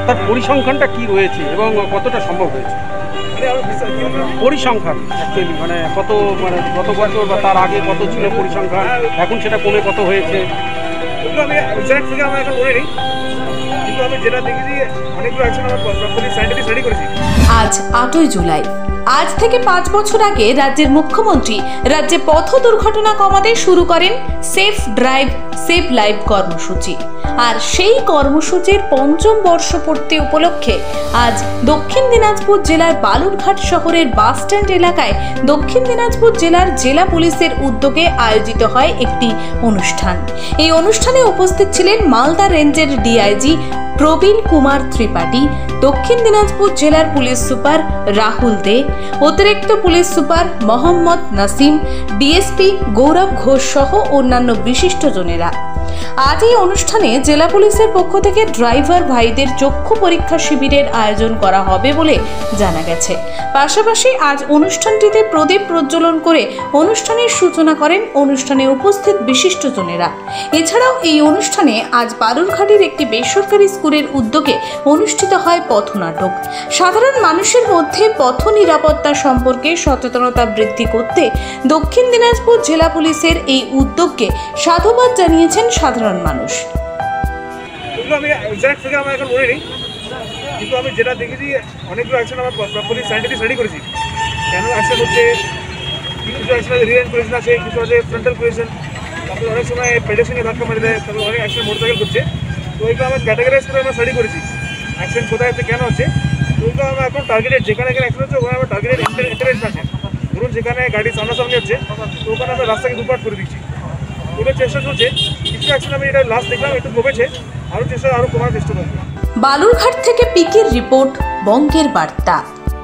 তার পরিসংখ্যানটা কি রয়েছে এবং কতটা সম্ভব হয়েছে? পরিসংখ্যান অ্যাকচুয়ালি মানে কত, মানে গত বছর বা তার আগে কত ছিল পরিসংখ্যান, এখন সেটা কমে কত হয়েছে? আমি এক্সাক্ট ফিগার আমার এখন মনে নেই, কিন্তু আমি যেটা দেখেছি অনেকগুলো অ্যাকশন আমরা প্রপারলি সায়েন্টিফিক স্টাডি করেছি। আজ 8ই জুলাই। আজ থেকে 5 বছর আগে রাজ্যের মুখ্যমন্ত্রী রাজ্যে পথ দুর্ঘটনা কমাতে শুরু করেন সেফ ড্রাইভ সেভ লাইফ কর্মসূচি। আর সেই কর্মসূচির 5ম বর্ষপূর্তি উপলক্ষে আজ দক্ষিণ দিনাজপুর জেলার বালুরঘাট শহরের বাসস্ট্যান্ড এলাকায় দক্ষিণ দিনাজপুর জেলার জেলা পুলিশের উদ্যোগে আয়োজিত হয় একটি অনুষ্ঠান। এই অনুষ্ঠানে উপস্থিত ছিলেন মালদা রেঞ্জের ডিআইজি প্রবীণ কুমার ত্রিপাঠী, দক্ষিণ দিনাজপুর জেলার পুলিশ সুপার রাহুল দে, অতিরিক্ত police super Mohammad Nasim, DSP Gourab Ghosh সহ অন্যান্য বিশিষ্টজনেরা। আজ এই অনুষ্ঠানে জেলা পুলিশের পক্ষ থেকে ড্রাইভার ভাইদের চক্ষু পরীক্ষা শিবিরের আয়োজন করা হবে বলে জানা গেছে। পাশাপাশি আজ অনুষ্ঠানটিতে প্রদীপ প্রজ্বলন করে অনুষ্ঠানের সূচনা করেন অনুষ্ঠানে উপস্থিত বিশিষ্টজনেরা। এছাড়াও এই অনুষ্ঠানে আজ বালুরঘাটের একটি বেসরকারি স্কুলের উদ্যোগে অনুষ্ঠিত হয় পথনাটক। সাধারণ মানুষের মধ্যে পথ নিরাপত্তা সম্পর্কে সচেতনতা বৃদ্ধি করতে দক্ষিণ দিনাজপুর জেলা পুলিশের এই উদ্যোগকে সাধুবাদ জানিয়েছেন সাধারণ মানুষ। আমি এক্সাক্ট ফিগার আমার এখন মনে নেই, কিন্তু আমি যেটা দেখেছি অনেকগুলো অ্যাকশন আমরা প্রপারলি সায়েন্টিফিক স্টাডি করেছি। কেন অ্যাকশন হচ্ছে, কিছু অ্যাকশন আছে রিয়েন্ট কোলিশন আছে, কিছু আছে ফ্রন্টাল কোলিশন, তারপরে অনেক সময় পেডেস্ট্রিয়ানে ধাক্কা মেরে দেয়, তারপরে অনেক অ্যাকশন মোটরসাইকেল করছে। তো ওইগুলো আমরা ক্যাটাগরাইজ করে আমরা স্টাডি করেছি অ্যাকশন কোথায় হচ্ছে, কেন হচ্ছে। তো ওইগুলো আমরা এখন টার্গেটেড, যেখানে অ্যাকশন হচ্ছে ওখানে আমরা টার্গেটেড ইন্টারেস্ট আছে। ধরুন যেখানে গাড়ি সামনাসামনি হচ্ছে তো ওখানে আমরা রাস্তাকে দুপাট করে দিচ্ছি। ওইটা চেষ্টা চলছে। কিছু অ্যাকশন আমি এটা লাস্ট দেখলাম একটু কমেছে, আরও কমার চেষ্টা করবো। বালুরঘাট থেকে পিকের রিপোর্ট, বঙ্গের বার্তা।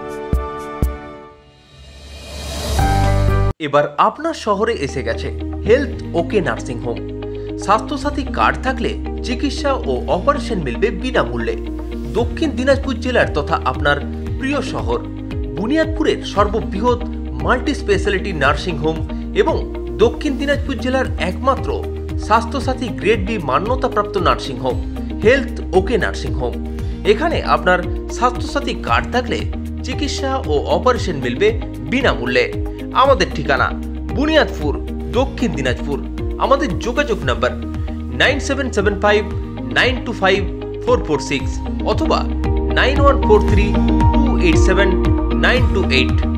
এবার আপনার শহরে এসে গেছে health okay nursing home. Swasthyasathi card থাকলে চিকিৎসা ও অপারেশন মিলবে বিনামূল্যে। দক্ষিণ দিনাজপুর জেলার তথা আপনার প্রিয় শহর বুনিয়াদপুরের সর্ববৃহৎ মাল্টি স্পেশালিটি নার্সিং হোম এবং দক্ষিণ দিনাজপুর জেলার একমাত্র স্বাস্থ্যসাথী গ্রেড বি মান্যতাপ্রাপ্ত nursing home health okay nursing home. এখানে আপনার স্বাস্থ্যসাথী কার্ড থাকলে চিকিৎসা ও অপারেশন মিলবে বিনামূল্যে। আমাদের ঠিকানা বুনিয়াদপুর, দক্ষিণ দিনাজপুর। আমাদের যোগাযোগ নাম্বার 9775925446 অথবা 9143287928।